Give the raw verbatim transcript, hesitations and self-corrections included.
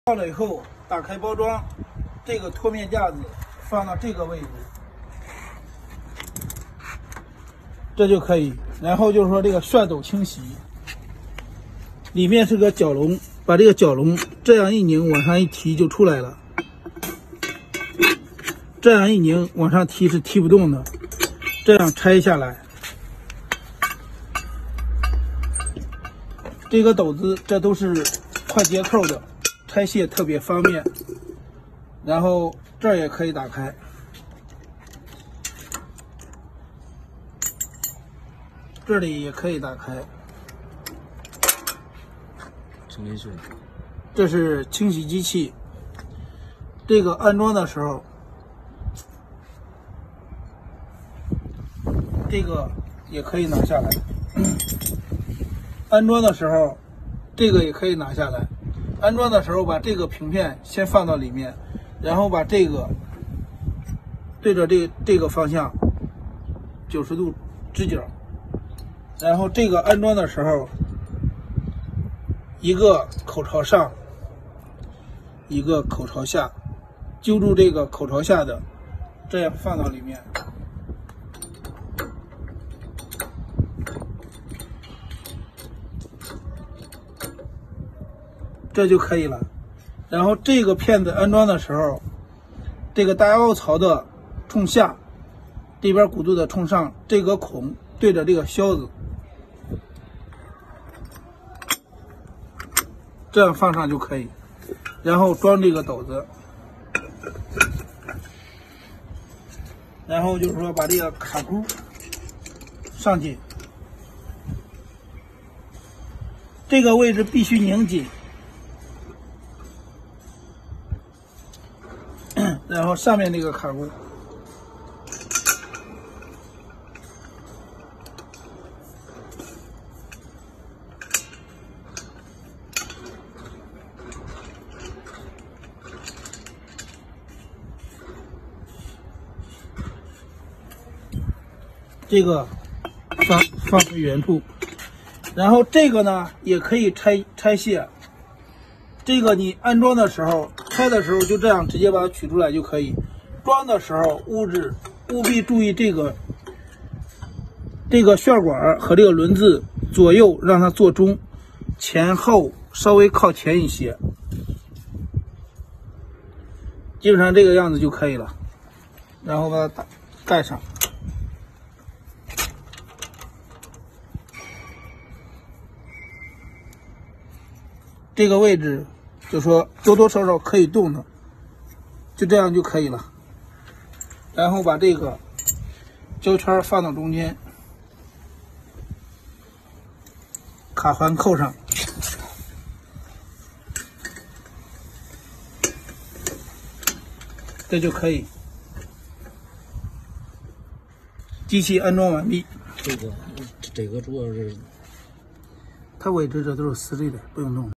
好了以后，打开包装，这个托面架子放到这个位置，这就可以。然后就是说这个旋斗清洗，里面是个角笼，把这个角笼这样一拧，往上一提就出来了。这样一拧，往上提是提不动的。这样拆下来，这个斗子这都是快捷扣的。 拆卸特别方便，然后这儿也可以打开，这里也可以打开。 清理水， 这是清洗机器。这个安装的时候，这个也可以拿下来。安装的时候，这个也可以拿下来。 安装的时候，把这个平片先放到里面，然后把这个对着这这个方向九十度直角，然后这个安装的时候，一个口朝上，一个口朝下，揪住这个口朝下的，这样放到里面。 这就可以了。然后这个片子安装的时候，这个大凹槽的冲下，这边鼓肚的冲上，这个孔对着这个销子，这样放上就可以。然后装这个斗子，然后就是说把这个卡箍上去，这个位置必须拧紧。 然后上面这个卡箍，这个放放回原处，然后这个呢也可以拆拆卸。 这个你安装的时候，拆的时候就这样直接把它取出来就可以。装的时候务必务必注意这个这个旋管和这个轮子左右让它做中，前后稍微靠前一些。基本上这个样子就可以了，然后把它打盖上。这个位置。 就说多多少少可以动的，就这样就可以了。然后把这个胶圈放到中间，卡环扣上，这就可以。机器安装完毕。 这个这个主要是， 它位置这都是死里的，不用动。